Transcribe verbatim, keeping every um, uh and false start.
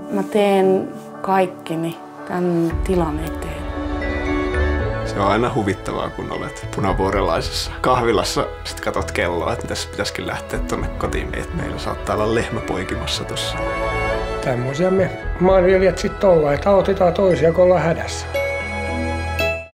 Mä teen kaikkeni tämän tilan eteen. Se on aina huvittavaa, kun olet punavuorelaisessa kahvilassa. Sitten katsot kelloa, että mitäs pitäisikin lähteä tuonne kotiin. Et meillä saattaa olla lehmä poikimassa tuossa. Tämmöisiä me maanviljelijät sitten ollaan, että autetaan toisia, kun ollaan hädässä.